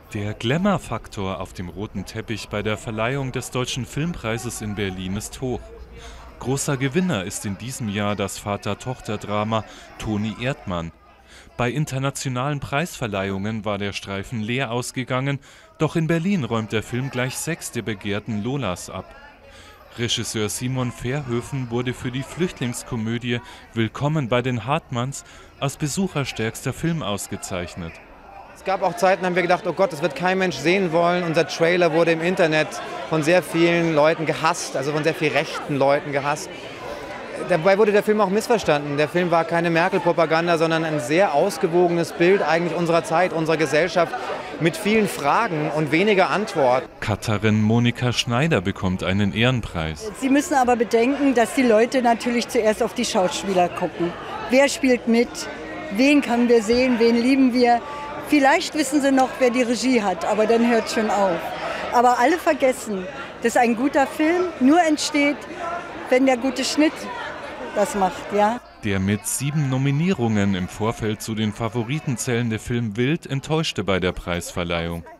Der Glamour-Faktor auf dem roten Teppich bei der Verleihung des Deutschen Filmpreises in Berlin ist hoch. Großer Gewinner ist in diesem Jahr das Vater-Tochter-Drama Toni Erdmann. Bei internationalen Preisverleihungen war der Streifen leer ausgegangen, doch in Berlin räumt der Film gleich 6 der begehrten Lolas ab. Regisseur Simon Verhoeven wurde für die Flüchtlingskomödie Willkommen bei den Hartmanns als besucherstärkster Film ausgezeichnet. Es gab auch Zeiten, da haben wir gedacht, oh Gott, das wird kein Mensch sehen wollen. Unser Trailer wurde im Internet von sehr vielen Leuten gehasst, also von sehr vielen rechten Leuten gehasst. Dabei wurde der Film auch missverstanden. Der Film war keine Merkel-Propaganda, sondern ein sehr ausgewogenes Bild eigentlich unserer Zeit, unserer Gesellschaft mit vielen Fragen und weniger Antworten. Cutterin Monika Schneider bekommt einen Ehrenpreis. Sie müssen aber bedenken, dass die Leute natürlich zuerst auf die Schauspieler gucken. Wer spielt mit? Wen können wir sehen? Wen lieben wir? Vielleicht wissen sie noch, wer die Regie hat, aber dann hört schon auf. Aber alle vergessen, dass ein guter Film nur entsteht, wenn der gute Schnitt das macht, ja. Der mit 7 Nominierungen im Vorfeld zu den Favoriten zählende Film Wild enttäuschte bei der Preisverleihung.